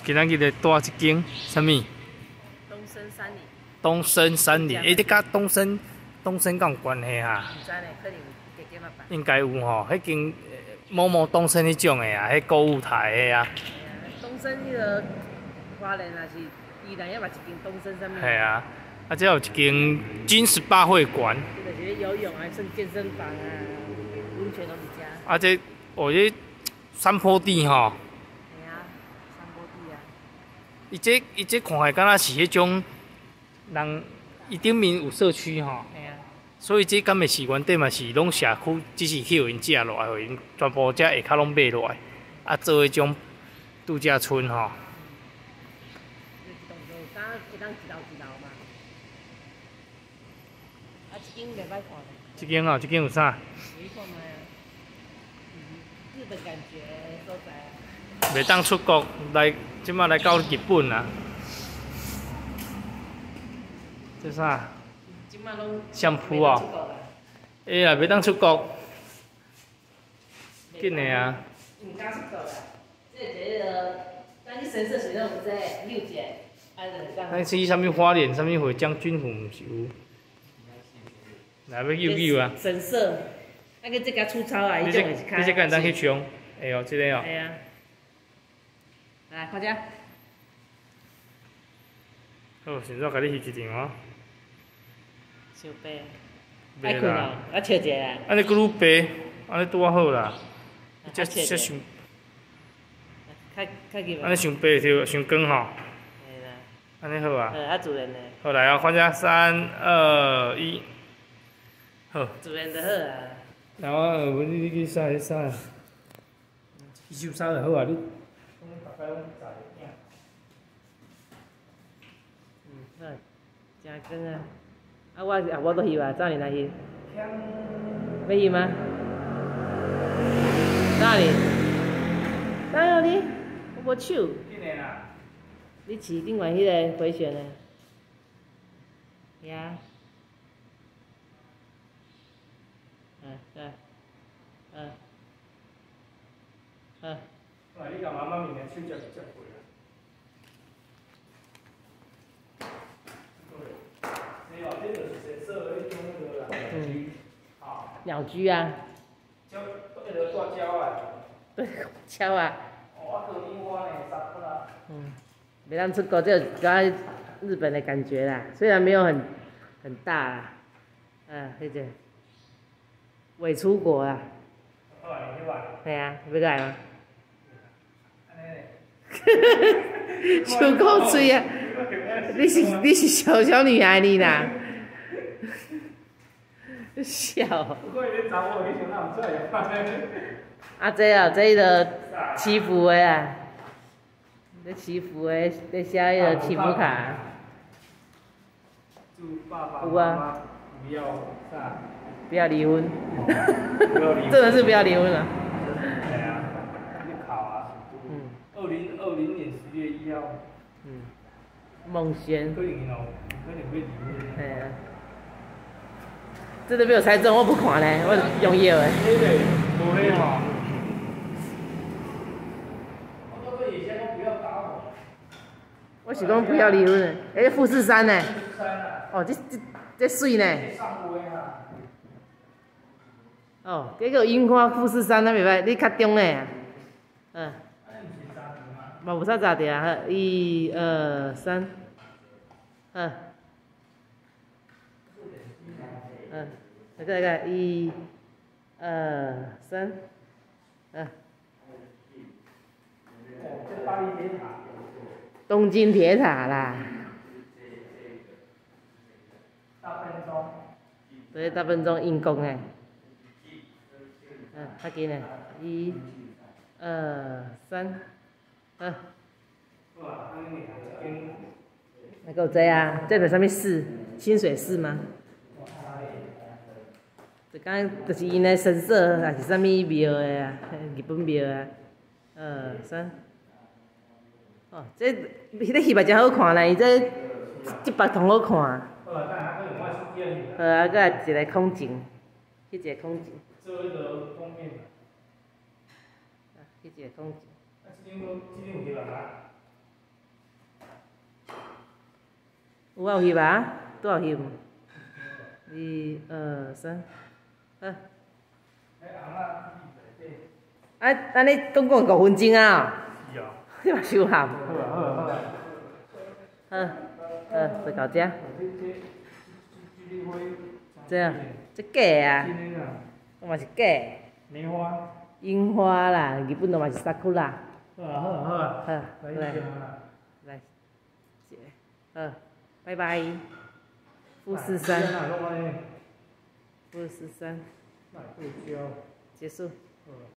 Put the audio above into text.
今仔日咧住一间什么？ 东升山里。 东升山林，你甲东升敢有关系啊？ 唔知咧，可能加加嘛吧。 应该有吼，迄间某某东升迄种的啊，迄购物台的啊。 东升迄个花莲也是宜兰要嘛一间东升上面。 系啊，啊，这有一间金18会馆。 就是游泳啊，甚健身房啊，温泉都是遮。 啊，这这山坡地吼。 系啊，山坡地啊。 伊这看起来敢若是迄种人，伊顶面有社区吼。 系啊。 所以这敢会是原底嘛是拢社区，只是去互因借落来，互因全部遮下骹拢买落来，啊做迄种度假村吼。 一栋一楼嘛。啊，一间袂歹看。 这间哦，这间有啥？ 你看卖啊，日本感觉所在。 袂当出国来，即马来到日本啊。这啥？ 即马拢相扑哦。哎呀，袂当出国。紧的啊。 唔敢出国啦。这个，咱去神社水都有这六节， 咱去啥物花莲，啥物会将军府毋是有？来要游啊！ 神社，那个这个粗糙啊， 你这敢当去冲？哎呦，这个哦。 系啊。来，快点。 好，现在甲你翕一张哦。 小白。爱困哦，啊笑一下。 安尼佫愈白，安尼拄啊好啦。 这伤。较入。 安尼伤白着伤光吼。 系啦。 安尼好啊。 较自然的。 好来哦，看者3、2、1，好。 自然就好啊。 来我你去洗。洗手衫就好啊，你。 好，真光啊！啊，我都翕啊，早年来翕。要翕吗？哪里？哪有你？我无手。你试另外迄个回旋的。呀。对。 你甲妈妈面手接过啊？这就是神社的迄种那个啦。 鸟居啊。 那个挂胶啊。 对，鸟啊。 哦，啊，樱花呢，啥不啦？ 袂当出国，这有日本的感觉啦，虽然没有很大啦。迄个伪出国啊。系啊，要来吗？笑口水啊！你是小女孩你啦？笑。啊，这个祈福的啊，这祈福的，在写迄个祈福卡。有啊。不要离婚。真的是不要离婚了。 对啊，你考啊。2020年10月1号。 梦轩。 可能哦，可能要离婚。 系啊。真的被我猜中，我不看咧，我用药的。 迄个无迄吼。 我是讲不要离婚的，富士山呢？哦，这水呢？哦，这个樱花富士山那袂歹，你较中的啊。无啥查着啊，1、2、3，来个1、2、3，东京铁塔啦。对，大笨钟因公诶。较紧诶，1、2、3，那个有这啊？这在上面寺，清水寺吗？这刚就是因的神社，还是啥物庙的啊？日本庙啊。2、3。哦，这迄个戏目真好看啦，伊这白同好看。好啊，再来一个空景，翕一个空景。 做迄个封面。 翕一个空景。 这张有翕啊？ 有啊，有翕啊，拄有翕。2、2、3，好。啊，安尼总共5分钟啊？ 是啊。 你嘛伤喊。 好啊好啊好啊。 好，就到遮。这啊，这假啊。我嘛是假。 梅花。 樱花啦，日本的嘛是萨库拉。 好啊好啊好啊。 好，来，好，拜拜。富士山。富士山。结束。